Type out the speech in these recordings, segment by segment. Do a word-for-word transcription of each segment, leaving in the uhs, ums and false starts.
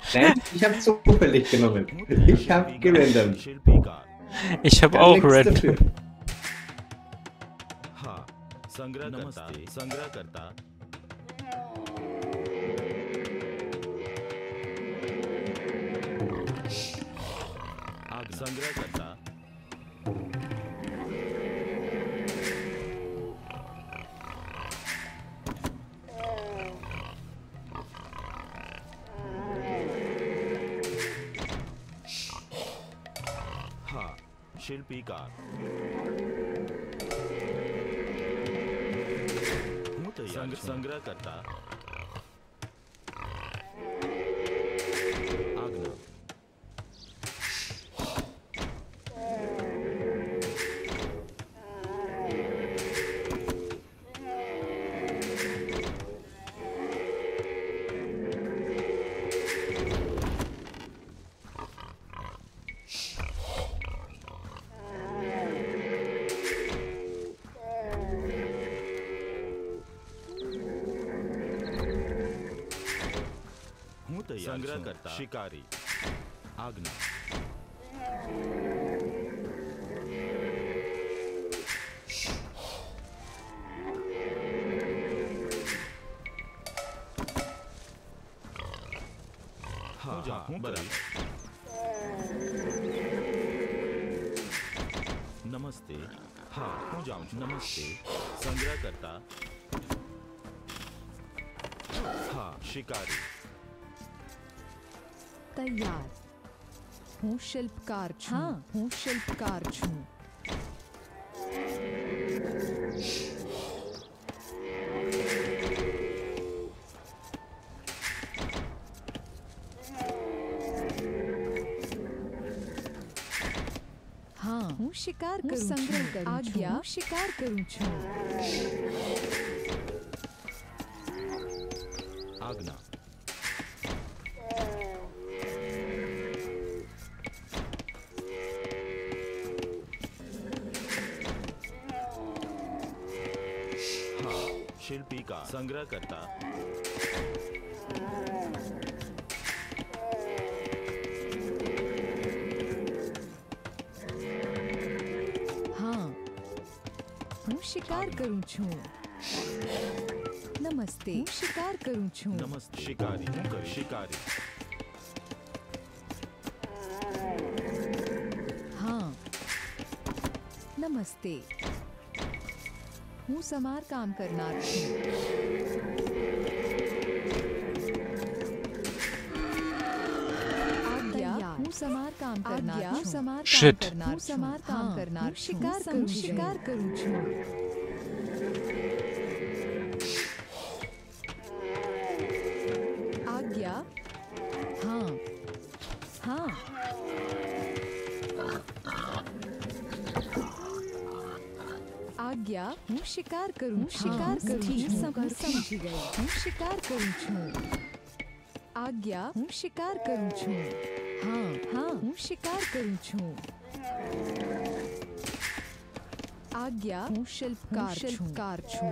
Nein, ich habe zufällig genommen. Ich habe gerandom. Ich habe auch random. हाँ, संग्रह करता, संग्रह करता। आग संग्रह करता। हाँ, शिल्पीकार। संग, संग्रह करता। आज्ञा। संग्रह करता शिकारी आज्ञा हाँ हाँ बराबर नमस्ते हाँ हूँ जाऊँ नमस्ते संग्रह करता हाँ शिकारी तैयार हूँ शिल्पकार हाँ हूँ शिल्पकार छूं हाँ हूँ शिकार करूँ संग्रह करूँ आज्ञा शिकार करूँ छूं आज्ञा शिल्पी का संग्रह करता हाँ हूँ शिकार करूँ छूं नमस्ते हूँ शिकार करूँ छूं नमस्ते शिकारी कर शिकारी हाँ नमस्ते हूँ समार काम करना आज्ञा हूँ समार काम करना हूँ समार काम करना हूँ समार काम करना शिकार करूँ शिकार करूँ छूं आज्ञा हाँ हाँ आज्ञा हूँ शिकार करूँ शिकार करूँ समझ समझ गई हूँ शिकार करूँ छूं आज्ञा हूँ शिकार करूँ छूं हाँ हाँ हूँ शिकार करूँ छूं आज्ञा हूँ शिल्पकार शिल्पकार छूं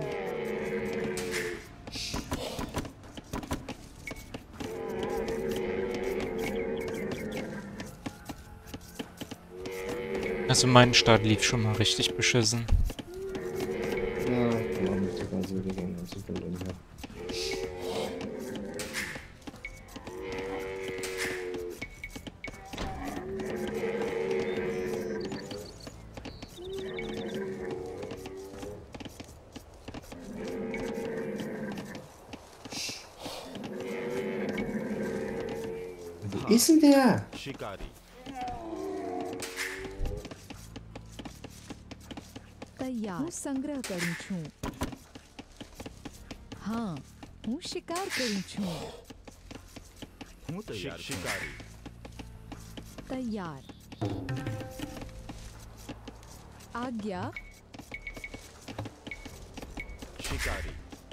Also mein Start lief schon mal richtig beschissen. Ja, ich war nicht sogar so gegangen und so verloren habe. Wo ist denn der? शिकारी तैयार हूँ संग्रह करूँ छूं हाँ हूँ शिकार करूँ छूं हूँ तैयार शिकारी तैयार आज्ञा शिकारी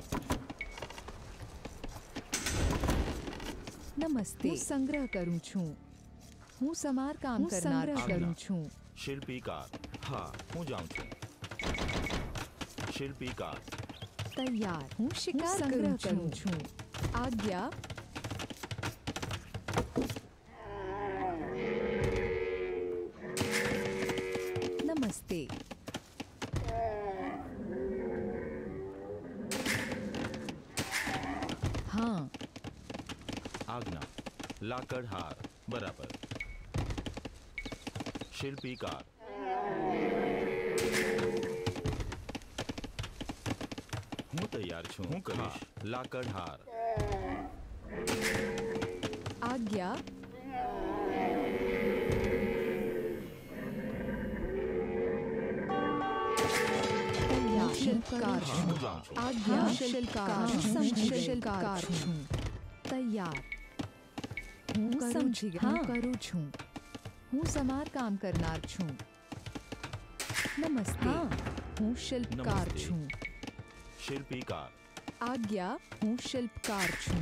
नमस्ते हूँ संग्रह करूँ छूं हूँ समार काम करना करूँ छूं शिल्पीकार हाँ हूँ जाऊँ छूं शिल्पीकार तैयार हूँ शिकार करूँ छूं आज्ञा हाँ आज्ञा लाकड़हार बराबर शिल्पीकार હું તૈયાર છું હું કરીશ લાકડહાર आज्ञा तैयार शिल्पकार હું છું જાઉં છું आज्ञा शिल्पकार शिल्पकार છું તૈયાર હું સમજી ગઈ હું કરું છું હું સમારકામ કરનાર છું નમસ્તે હું શિલ્પકાર નમસ્તે. છું शिल्पीकार आज्ञा હું શિલ્પકાર છું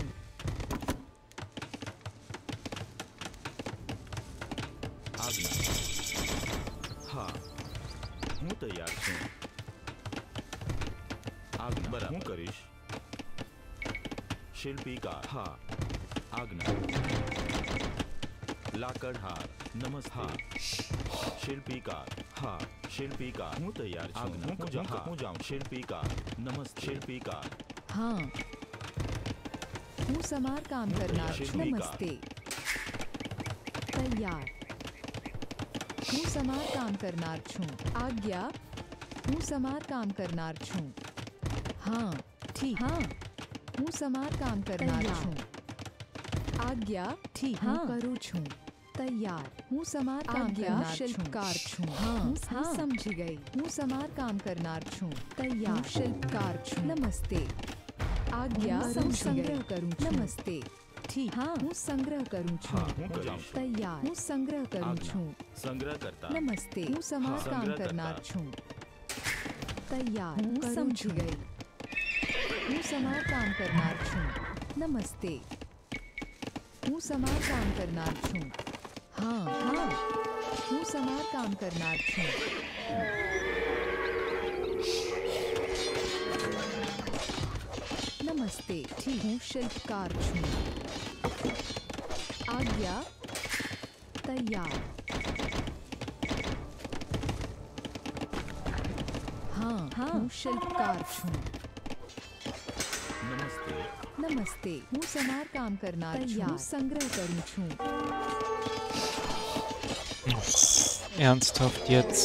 आज्ञा हाँ હું તૈયાર છું आज्ञा बराबर હું કરીશ शिल्पीकार हाँ आज्ञा लाकड़हार नमस्ते हाँ शिल्पीकार हाँ शिल्पीकार હું તૈયાર છું आज्ञा હું જાઉં હું જાઉં शिल्पीकार नमस्ते शिल्पीकार हाँ હું સમારકામ કરનાર છું શિલ્પીકાર. નમસ્તે તૈયાર હું સમારકામ કરનાર છું આज्ञा હું સમારકામ કરનાર છું हाँ ठीक हाँ હું સમારકામ કરનાર છું आज्ञा ठीक हाँ કરું છું તૈયાર હું સમારકામ કરનાર છું શિલ્પકાર છું हाँ हाँ સમજી ગઈ હું સમારકામ કરનાર છું તૈયાર હું શિલ્પકાર છું નમસ્તે आज्ञा હું સંગ્રહ કરું છું નમસ્તે ठीक हाँ હું સંગ્રહ કરું છું हाँ હું કરીશ તૈયાર હું સંગ્રહ કરું आज्ञा છું संग्रह करता નમસ્તે હું સમારકામ સંગ્રહ કરનાર કરતા. છું તૈયાર હું સમજી ગઈ હું સમારકામ કરનાર છું નમસ્તે હું સમારકામ કરનાર છું हाँ हाँ હું સમારકામ કરનાર છું નમસ્તે ठीक હું શિલ્પકાર છું आज्ञा तैयार हाँ हाँ હું શિલ્પકાર છું नमस्ते નમસ્તે હું સમારકામ કરનાર છું હું સંગ્રહ કરું છું Ernsthaft jetzt?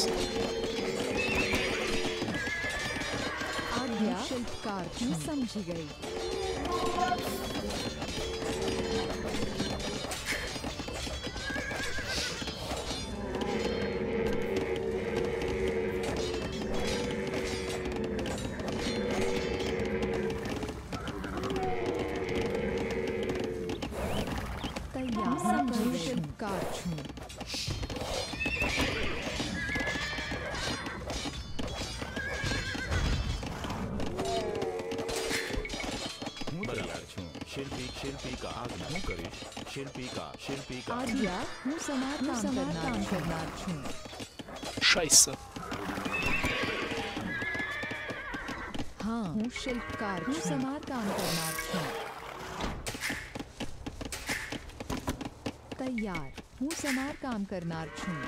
आज्ञा शिल्पकार છું સમજી ગઈ તૈયાર હું શિલ્પકાર છું હું તૈયાર છું શિલ્પી શિલ્પીકાર आज्ञा હું કરીશ शिल्पीकार शिल्पीकार आज्ञा હું સમારકામ સમારકામ કરનાર છું Scheiße. हाँ હું શિલ્પકાર હું સમારકામ કરનાર છું તૈયાર હું સમારકામ કરનાર છું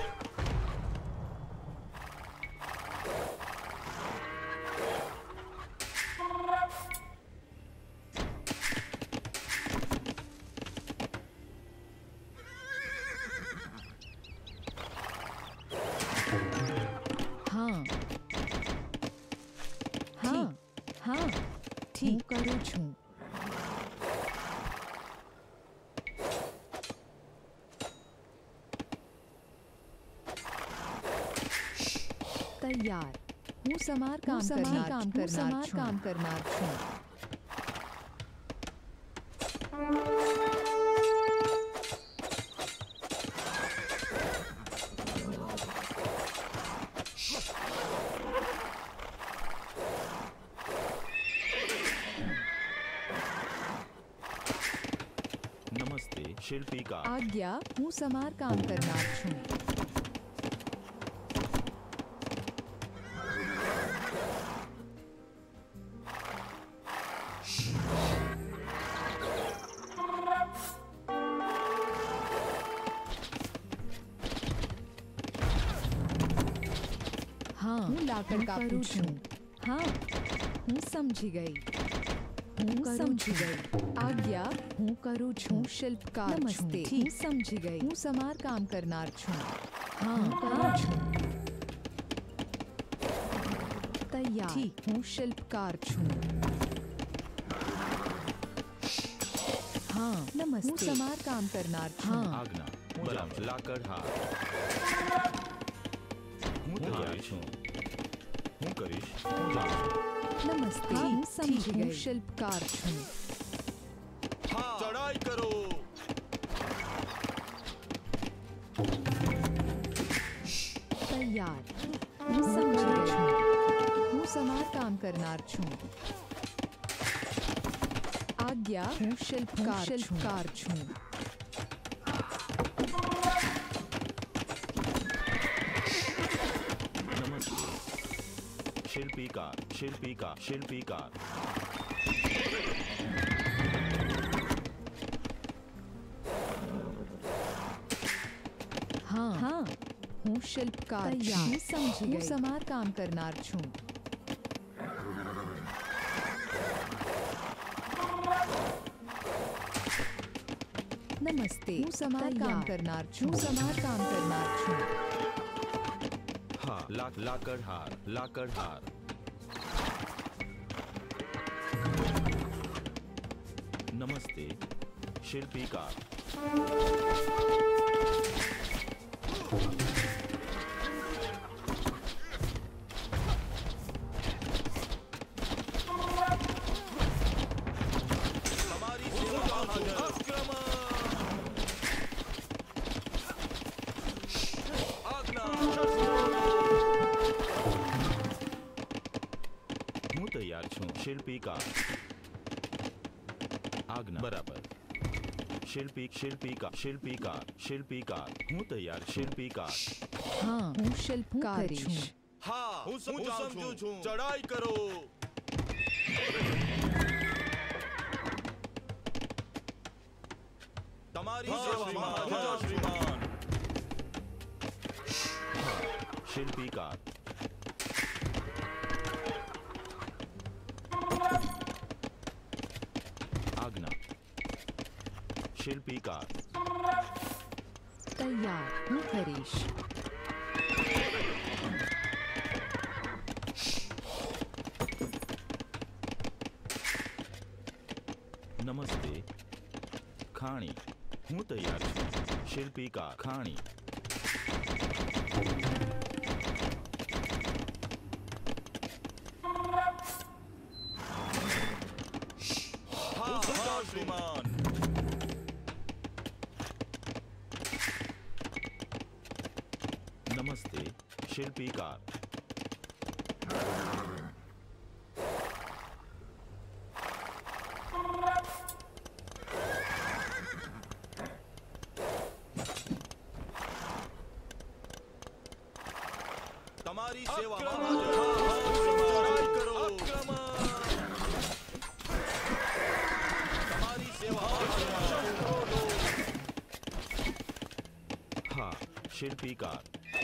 हाँ हाँ हाँ ठीक કરું છું તૈયાર હું સમારકામ સમારકામ કરનાર સમારકામ કરનાર છું नमस्ते शिल्पीकार आज्ञा હું સમારકામ કરનાર છું हाँ હું લાકડ કાપું છું हाँ હું સમજી ગઈ હું સમજી ગઈ. આજ્ઞા હું કરું છું. હું શિલ્પકાર છું. નમસ્તે. હું સમજી ગઈ. હું સમારકામ કરનાર છું. હા હું કરું છું. તૈયાર. ઠીક. હું શિલ્પકાર છું. हाँ नमस्ते. હું સમારકામ કરનાર છું. हाँ આજ્ઞા બરાબર. લાકડ હાર. હું તૈયાર છું. હું કરીશ. હું જાઉં છું. નમસ્તે. હું સમજી ગઈ. હું શિલ્પકાર છું. ચડાઈ કરો. તૈયાર. હું સમજી ગઈ છું. હું સમારકામ કરનાર છું. આજ્ઞા હું શિલ્પકાર શિલ્પકાર છું. નમસ્તે. શિલ્પીકાર શિલ્પીકાર શિલ્પીકાર. હા હા હું શિલ્પકાર છું. હું સમજી ગઈ. હું સમારકામ કરનાર છું. નમસ્તે. હું સમારકામ કરનાર છું. હું સમારકામ કરનાર છું. હા લાક લાકડ હાર લાકડ હાર. નમસ્તે. શિલ્પીકાર. તમારી સેવામાં હાજર. હું તૈયાર છું. શિલ્પીકાર. આજ્ઞા બરાબર. શિલ્પી શિલ્પીકાર શિલ્પીકાર શિલ્પીકાર. હું તૈયાર. શિલ્પીકાર. હા હું શિલ્પકાર છું. હા હું સમજુ છું. ચડાઈ કરો. તમારી સેવામાં હાજર શ્રીમાન. શિલ્પીકાર. આજ્ઞા. શિલ્પીકાર. તૈયાર. હું કરીશ. નમસ્તે. ખાણી. હું તૈયાર છું. શિલ્પીકાર. ખાણી. શ્રીમાન. નમસ્તે. શિલ્પીકાર. તમારી સેવામાં હાજર. ચડાઈ કરો. તમારી સેવામાં હા શિલ્પીકાર.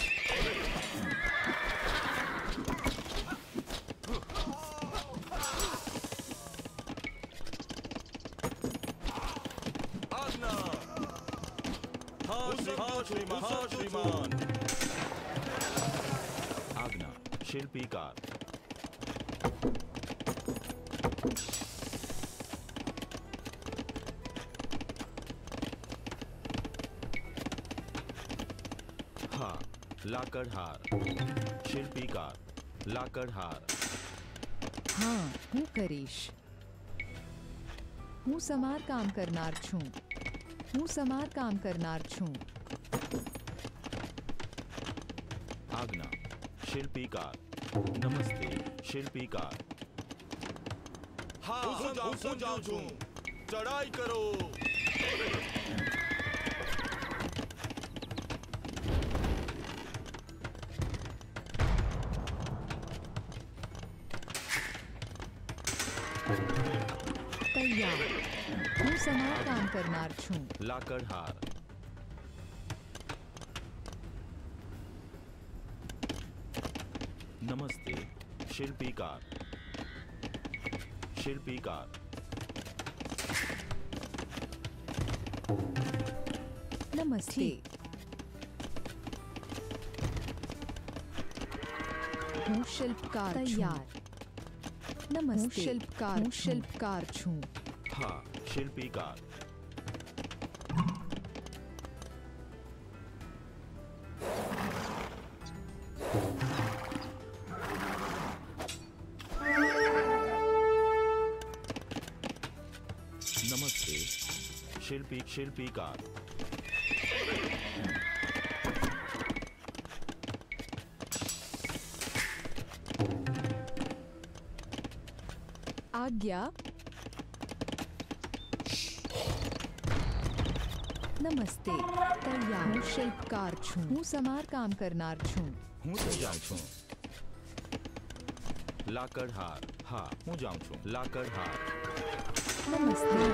આજ્ઞા. હા શ્રીમાન. હા શ્રીમાન. આજ્ઞા. શિલ્પીકાર. હા લાકડ હાર. શિલ્પીકાર. લાકડ હાર. હા હું કરીશ. હું સમારકામ કરનાર છું. હું સમારકામ કરનાર છું. આજ્ઞા. શિલ્પીકાર. નમસ્તે. શિલ્પીકાર. હા હું જાઉં છું. ચડાઈ કરો. તૈયાર. હું સમારકામ કરનાર છું. લાકડ હાર. નમસ્તે. શિલ્પીકાર. શિલ્પીકાર. नमस्ते। હું શિલ્પકાર તૈયાર। નમસ્તે। હું શિલ્પકાર હું શિલ્પકાર છું। हाँ शिल्पीकार। नमस्ते शिल्पी शिल्पीकार। आज्ञा। नमस्ते। तैयार। હું શિલ્પકાર છું। હું સમારકામ કરનાર છું। હું તૈયાર છું। લાકડહાર। હા હું જાઉં છું। લાકડહાર। नमस्ते।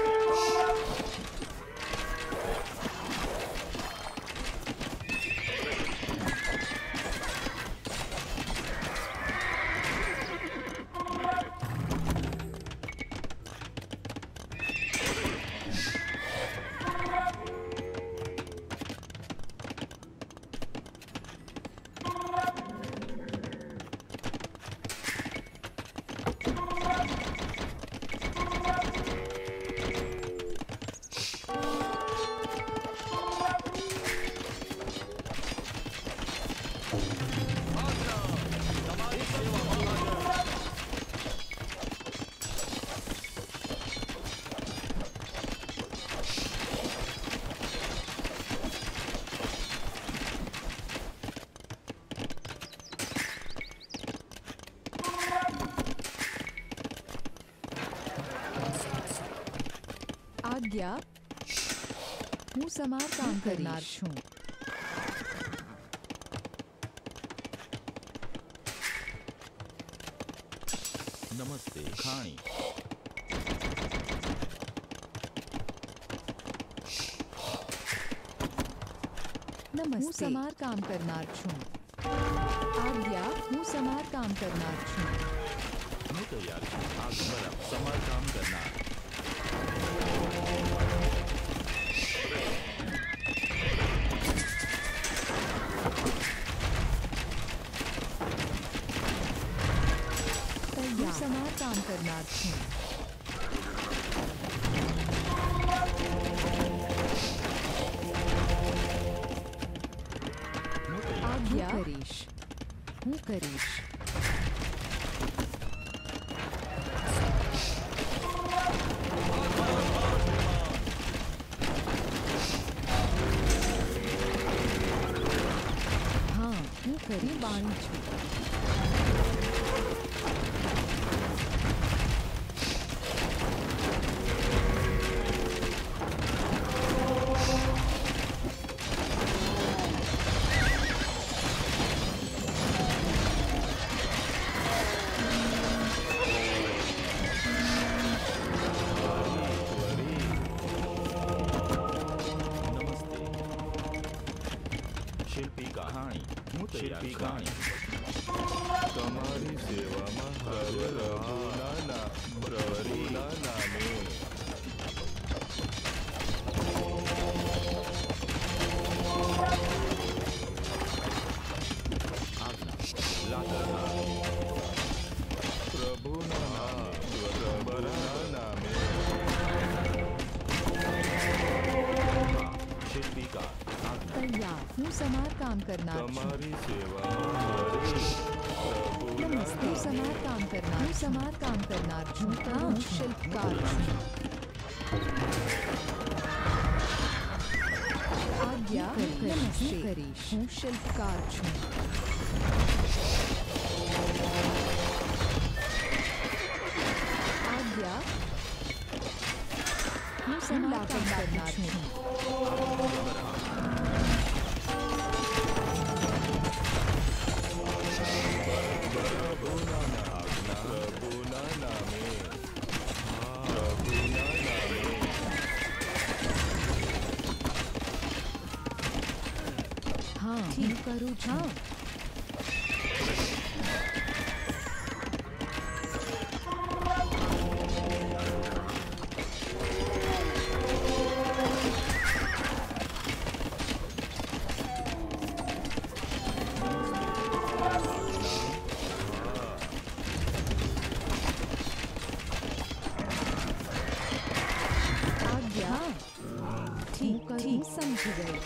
आज्ञा। હું સમારકામ કરનાર છું। नमस्ते खाणी। નમસ્તે। હું સમારકામ કરનાર છું। આज्ञા। હું સમારકામ કરનાર છું। હું તૈયાર છું। આગ બરાબર સમારકામ કરનાર। તૈયાર। હું સમારકામ કરનાર છું। આज्ञા। હું કરીશ। હું કરીશ। હા હું કરી બાણી છું। शिल्पीकार खाणी। હું તૈયાર ખાણી। તમારી સેવામાં હાજર પ્રભુના પ્રભુના નામે। લાકડહાર। પ્રભુના નામે પ્રભુના નામે। शिल्पीकार। તૈયાર। હું સમારકામ કરનાર છું। તમારી સેવામાં નમસ્તે। હું સમારકામ કરનાર હું સમારકામ કરનાર છું। હા હું શિલ્પકાર છું। આज्ञા। નમસ્તે કરીશ। હું શિલ્પકાર છું। આज्ञા। હું સમારકામ કરનાર છું। પ્રભુના નામે। પ્રભુના નામે। હા હું કરું છું। ठीक ठीक समझ गए।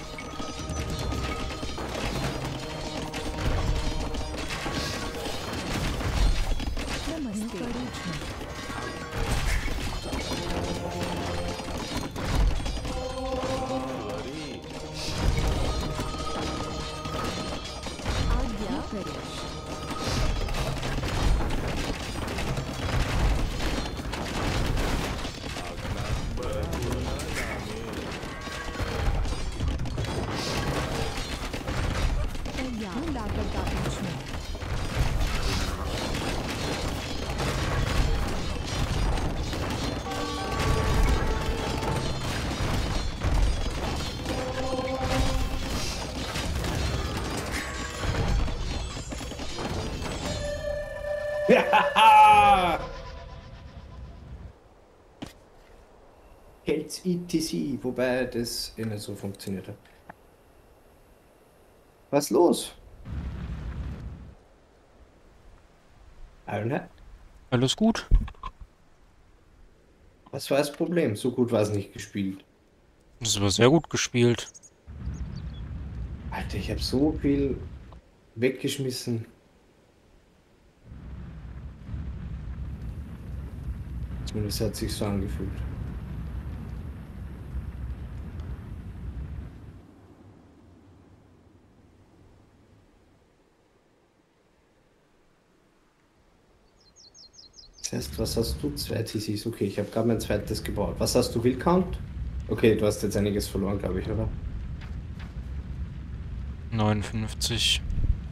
नमस्ते करूँ छूं। आज्ञा करें। तैयार लागत आपू छूं। Hells E T C, wobei das eh nicht so funktioniert hat. Was ist los? Ironhead? Alles gut? Was war das Problem? So gut war es nicht gespielt. Das war sehr gut gespielt. Alter, ich habe so viel weggeschmissen. Zumindest hat sich so angefühlt. Das heißt, was hast du? Zwei T Cs. Okay, ich habe gerade mein zweites gebaut. Was hast du? Willcount? Okay, du hast jetzt einiges verloren, glaube ich, oder? neunundfünfzig.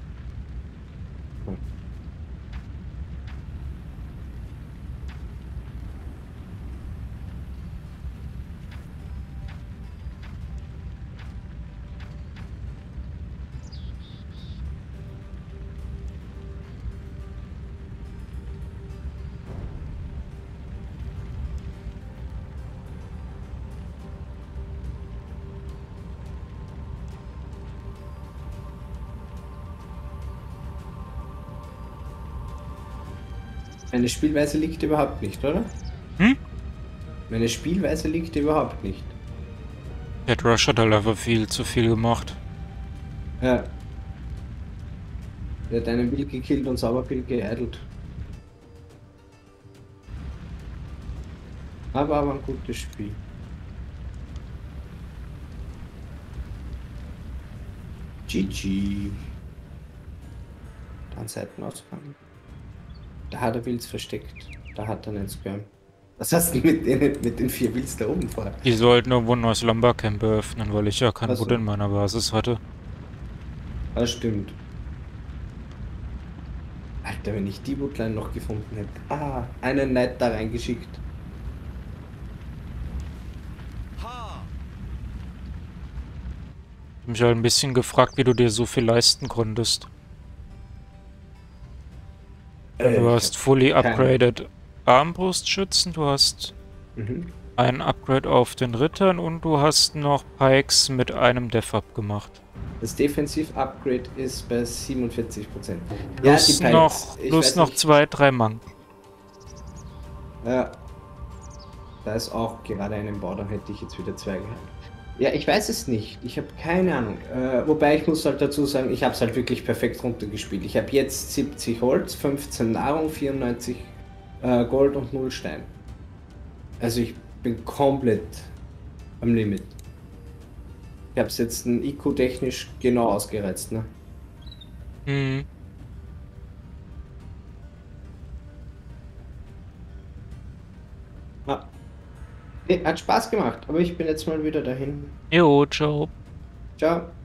Meine Spielweise liegt überhaupt nicht, oder? Hm? Meine Spielweise liegt überhaupt nicht. Cat Rush hat halt einfach viel zu viel gemacht. Ja. Der hat einen Bild gekillt und Sauberbild geeidelt. Aber aber ein gutes Spiel. G G. Dann Seitenausgang. Da hat er Wilds versteckt. Da hat er einen Sperm. Was hast du mit den, mit den vier Wilds da oben vor? Die sollten irgendwo ein neues Lumbercamp eröffnen, weil ich ja kein Ach so. Wood in meiner Basis hatte. Das stimmt. Alter, wenn ich die Woodline noch gefunden hätte. Ah, einen Knight da reingeschickt. Ich hab mich halt ein bisschen gefragt, wie du dir so viel leisten konntest. Äh, Du ich hast hab fully keine- upgraded Armbrustschützen, du hast Mhm. ein Upgrade auf den Rittern und du hast noch Pikes mit einem Death-Up gemacht. Das Defensiv-Upgrade ist bei siebenundvierzig Prozent. Plus Pikes. noch, Ich plus weiß noch nicht. zwei, drei Mann. Ja. Da ist auch gerade einen Bau, dann hätte ich jetzt wieder zwei gehabt. Ja, ich weiß es nicht. Ich habe keine Ahnung. Äh, wobei ich muss halt dazu sagen, ich habe es halt wirklich perfekt runtergespielt. Ich habe jetzt siebzig Holz, fünfzehn Nahrung, vierundneunzig äh, Gold und null Stein. Also ich bin komplett am Limit. Ich habe es jetzt ein I Q-technisch genau ausgereizt, ne? Mhm. Ah. Nee, hat Spaß gemacht, aber ich bin jetzt mal wieder dahin. Jo, ciao. Ciao.